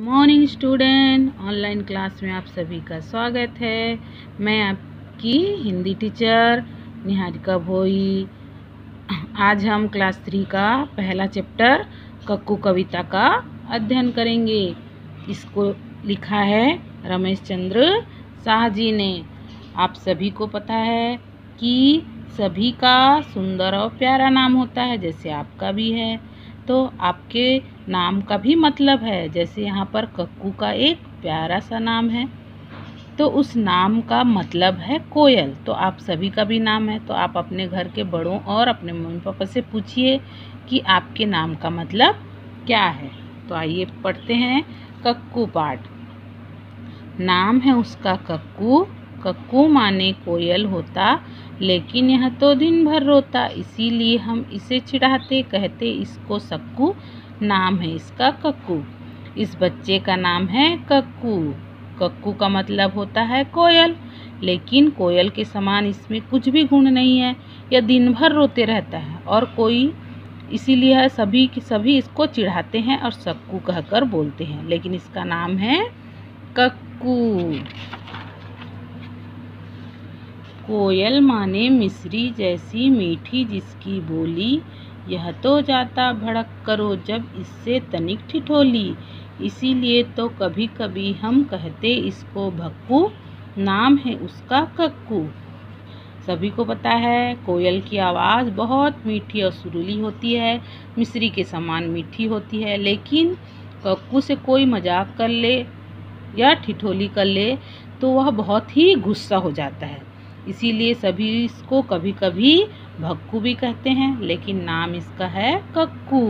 Morning student, online class में आप सभी का स्वागत है। मैं आपकी हिंदी टीचर निहारिका भोई। आज हम क्लास 3 का पहला चैप्टर कक्कू कविता का अध्ययन करेंगे। इसको लिखा है रमेश चंद्र शाह जी ने। आप सभी को पता है कि सभी का सुंदर और प्यारा नाम होता है, जैसे आपका भी है। तो आपके नाम का भी मतलब है, जैसे यहाँ पर कक्कू का एक प्यारा सा नाम है, तो उस नाम का मतलब है कोयल। तो आप सभी का भी नाम है, तो आप अपने घर के बड़ों और अपने मम्मी पापा से पूछिए कि आपके नाम का मतलब क्या है। तो आइए पढ़ते हैं कक्कू पाठ। नाम है उसका कक्कू, कक्कू माने कोयल होता, लेकिन यह तो दिन भर रोता, इसीलिए हम इसे चिढ़ाते, कहते इसको सक्कू। नाम है इसका कक्कू। इस बच्चे का नाम है कक्कू। कक्कू का मतलब होता है कोयल, लेकिन कोयल के समान इसमें कुछ भी गुण नहीं है। यह दिन भर रोते रहता है और कोई इसीलिए सभी इसको चिढ़ाते हैं और सक्कू कहकर बोलते हैं, लेकिन इसका नाम है कक्कू। कोयल माने मिश्री जैसी मीठी जिसकी बोली, यह तो जाता भड़क करो जब इससे तनिक ठिठोली, इसीलिए तो कभी कभी हम कहते इसको भक्कू। नाम है उसका कक्कू। सभी को पता है कोयल की आवाज़ बहुत मीठी और सुरीली होती है, मिश्री के समान मीठी होती है, लेकिन कक्कू से कोई मजाक कर ले या ठिठोली कर ले तो वह बहुत ही गुस्सा हो जाता है। इसीलिए सभी इसको कभी कभी भक्कू भी कहते हैं, लेकिन नाम इसका है कक्कू।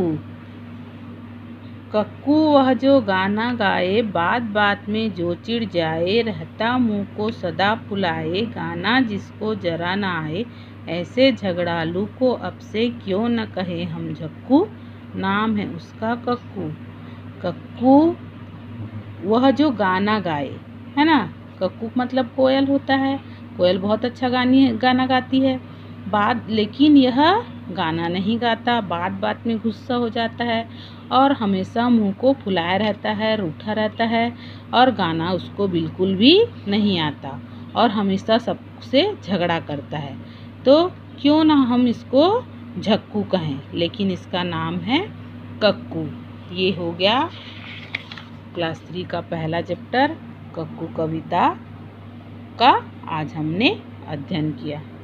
कक्कू वह जो गाना गाए, बात बात में जो चिढ़ जाए, रहता मुँह को सदा फुलाए, गाना जिसको जरा न आए, ऐसे झगड़ालू को अब से क्यों न कहे हम झक्कू। नाम है उसका कक्कू। कक्कू वह जो गाना गाए, है ना। कक्कू मतलब कोयल होता है। कोयल बहुत अच्छा गाना गाती है, लेकिन यह गाना नहीं गाता, बात बात में गुस्सा हो जाता है और हमेशा मुंह को फुलाया रहता है, रूठा रहता है और गाना उसको बिल्कुल भी नहीं आता और हमेशा सबसे झगड़ा करता है। तो क्यों ना हम इसको झक्कू कहें, लेकिन इसका नाम है कक्कू। ये हो गया क्लास 3 का पहला चैप्टर कक्कू कविता का आज हमने अध्ययन किया।